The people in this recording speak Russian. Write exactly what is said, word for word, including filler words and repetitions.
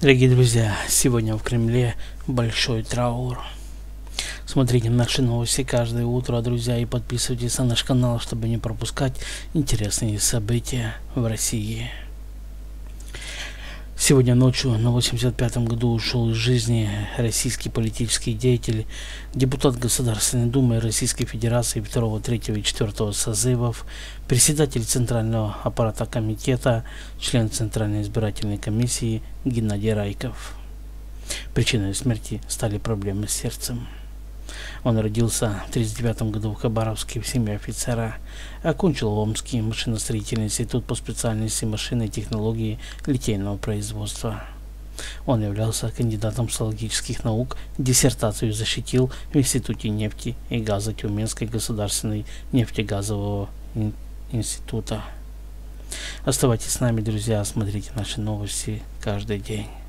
Дорогие друзья, сегодня в Кремле большой траур. Смотрите наши новости каждое утро, друзья, и подписывайтесь на наш канал, чтобы не пропускать интересные события в России. Сегодня ночью на восемьдесят пятом году ушел из жизни российский политический деятель, депутат Государственной Думы Российской Федерации второго, третьего и четвёртого созывов, председатель Центрального аппарата комитета, член Центральной избирательной комиссии Геннадий Райков. Причиной смерти стали проблемы с сердцем. Он родился в тысяча девятьсот тридцать девятом году в Хабаровске в семье офицера, окончил Омский машиностроительный институт по специальности машины и технологии литейного производства. Он являлся кандидатом социологических наук, диссертацию защитил в Институте нефти и газа Тюменской государственной нефтегазового института. Оставайтесь с нами, друзья, смотрите наши новости каждый день.